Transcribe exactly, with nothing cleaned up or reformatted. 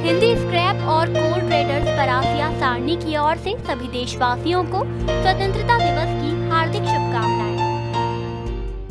Hindi scrap और कोल traders Parasia सारणी की ओर से सभी देशवासियों को स्वतंत्रता दिवस की